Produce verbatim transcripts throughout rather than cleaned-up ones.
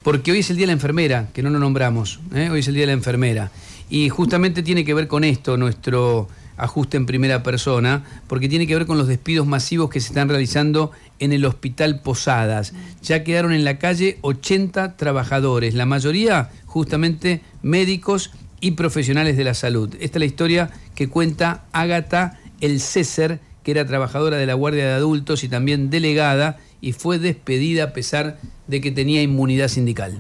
porque hoy es el Día de la Enfermera, que no lo nombramos, ¿eh? Hoy es el Día de la Enfermera. Y justamente tiene que ver con esto, nuestro ajuste en primera persona, porque tiene que ver con los despidos masivos que se están realizando en el Hospital Posadas. Ya quedaron en la calle ochenta trabajadores, la mayoría justamente médicos y profesionales de la salud. Esta es la historia que cuenta Ágata El César, que era trabajadora de la Guardia de Adultos y también delegada, y fue despedida a pesar de que tenía inmunidad sindical.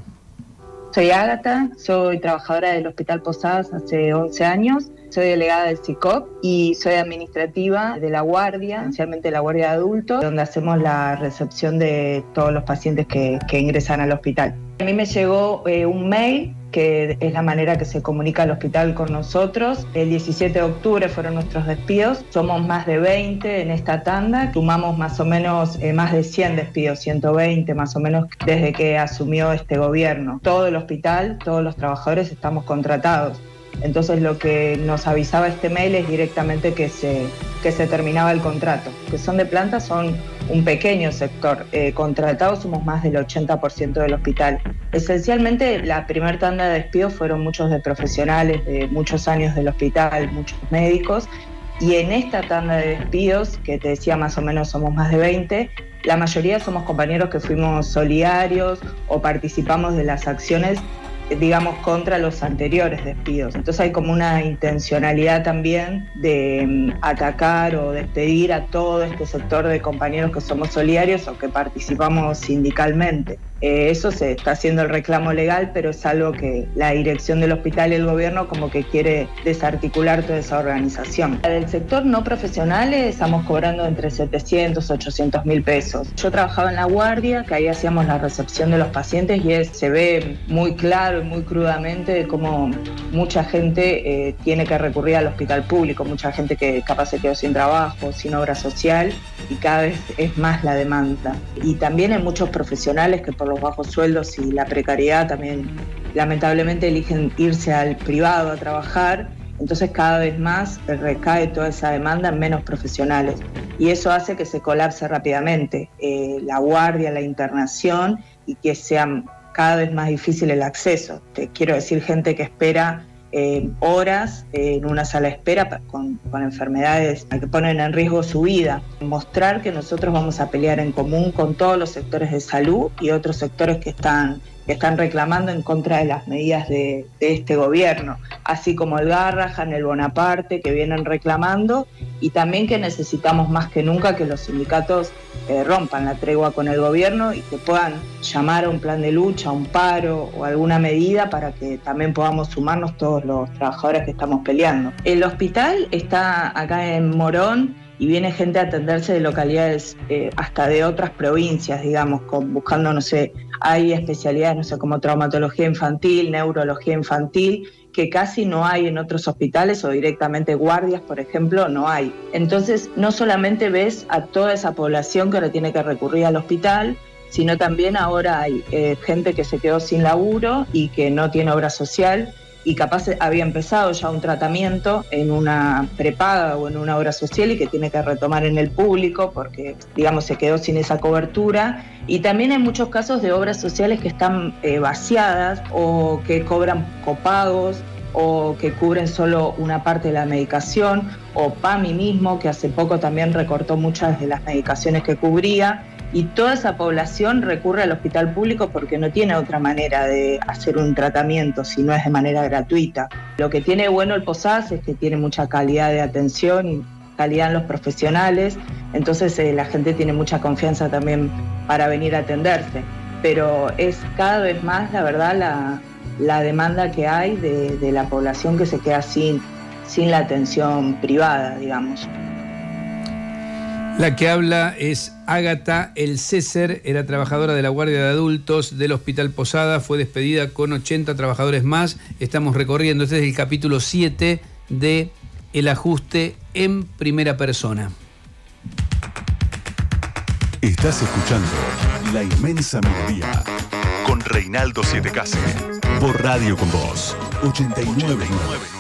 Soy Ágata, soy trabajadora del Hospital Posadas hace once años, soy delegada del C I C O P y soy administrativa de la Guardia, esencialmente la Guardia de Adultos, donde hacemos la recepción de todos los pacientes que, que ingresan al hospital. A mí me llegó eh, un mail, que es la manera que se comunica el hospital con nosotros. El diecisiete de octubre fueron nuestros despidos, somos más de veinte en esta tanda, sumamos más o menos eh, más de cien despidos, ciento veinte más o menos desde que asumió este gobierno. Todo el hospital, todos los trabajadores estamos contratados. Entonces lo que nos avisaba este mail es directamente que se, que se terminaba el contrato. Que son de planta son un pequeño sector. Eh, contratados somos más del ochenta por ciento del hospital. Esencialmente la primera tanda de despidos fueron muchos de profesionales de muchos años del hospital, muchos médicos. Y en esta tanda de despidos, que te decía más o menos somos más de veinte, la mayoría somos compañeros que fuimos solidarios o participamos de las acciones, digamos, contra los anteriores despidos. Entonces hay como una intencionalidad también de um, atacar o despedir a todo este sector de compañeros que somos solidarios o que participamos sindicalmente. Eh, eso se está haciendo el reclamo legal, pero es algo que la dirección del hospital y el gobierno como que quiere desarticular toda esa organización. Del sector no profesional estamos cobrando entre setecientos, ochocientos mil pesos. Yo trabajaba en la Guardia, que ahí hacíamos la recepción de los pacientes y es, se ve muy claro y muy crudamente de cómo mucha gente eh, tiene que recurrir al hospital público, mucha gente que capaz se quedó sin trabajo, sin obra social, y cada vez es más la demanda. Y también hay muchos profesionales que por los bajos sueldos y la precariedad también lamentablemente eligen irse al privado a trabajar, entonces cada vez más recae toda esa demanda en menos profesionales y eso hace que se colapse rápidamente eh, la guardia, la internación y que sea cada vez más difícil el acceso. Te quiero decir, gente que espera eh, horas eh, en una sala de espera con, con enfermedades que ponen en riesgo su vida. Mostrar que nosotros vamos a pelear en común con todos los sectores de salud y otros sectores que están, que están reclamando en contra de las medidas de, de este gobierno, así como el Garrahan, el Bonaparte, que vienen reclamando, y también que necesitamos más que nunca que los sindicatos eh, rompan la tregua con el gobierno y que puedan llamar a un plan de lucha, a un paro o alguna medida para que también podamos sumarnos todos los trabajadores que estamos peleando. El hospital está acá en Morón y viene gente a atenderse de localidades eh, hasta de otras provincias, digamos, con, buscando, no sé, hay especialidades, no sé, como traumatología infantil, neurología infantil, que casi no hay en otros hospitales o directamente guardias, por ejemplo, no hay. Entonces, no solamente ves a toda esa población que ahora tiene que recurrir al hospital, sino también ahora hay eh, gente que se quedó sin laburo y que no tiene obra social y capaz había empezado ya un tratamiento en una prepaga o en una obra social y que tiene que retomar en el público porque, digamos, se quedó sin esa cobertura. Y también hay muchos casos de obras sociales que están eh, vaciadas o que cobran copagos o que cubren solo una parte de la medicación, o PAMI mismo, que hace poco también recortó muchas de las medicaciones que cubría. Y toda esa población recurre al hospital público porque no tiene otra manera de hacer un tratamiento si no es de manera gratuita. Lo que tiene bueno el Posadas es que tiene mucha calidad de atención y calidad en los profesionales, entonces eh, la gente tiene mucha confianza también para venir a atenderse. Pero es cada vez más, la verdad, la, la demanda que hay de, de la población que se queda sin, sin la atención privada, digamos. La que habla es Ágata El César, era trabajadora de la Guardia de Adultos del Hospital Posadas, fue despedida con ochenta trabajadores más. Estamos recorriendo, este es el capítulo siete de El Ajuste en Primera Persona. Estás escuchando La Inmensa Melodía con Reinaldo Siete Case por Radio Con Vos ochenta y nueve punto nueve.